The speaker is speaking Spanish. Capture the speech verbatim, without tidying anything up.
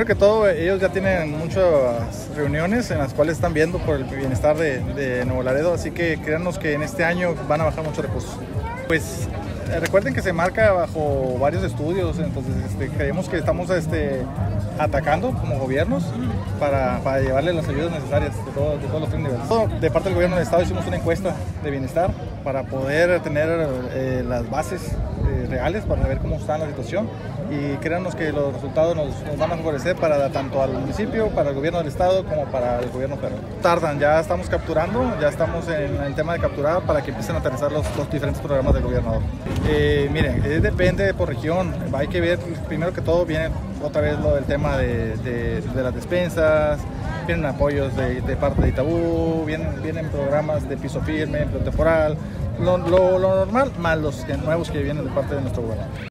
Creo que todo, ellos ya tienen muchas reuniones en las cuales están viendo por el bienestar de, de Nuevo Laredo, así que créanos que en este año van a bajar muchos recursos. Pues recuerden que se marca bajo varios estudios, entonces este, creemos que estamos este, atacando como gobiernos para, para llevarle las ayudas necesarias de, todo, de todos los tres niveles. De parte del gobierno del estado hicimos una encuesta de bienestar para poder tener eh, las bases eh, reales para ver cómo está la situación, y créanos que los resultados nos, nos van a favorecer para tanto al municipio, para el gobierno del estado como para el gobierno federal. Tardan, ya estamos capturando, ya estamos en el tema de capturar para que empiecen a aterrizar los, los diferentes programas del gobernador. Eh, miren, eh, depende por región, hay que ver primero que todo viene otra vez lo del tema de, de, de las despensas, vienen apoyos de, de parte de Itabú, vienen, vienen programas de piso firme, empleo temporal, lo, lo, lo normal, más los nuevos que vienen de parte de nuestro gobierno.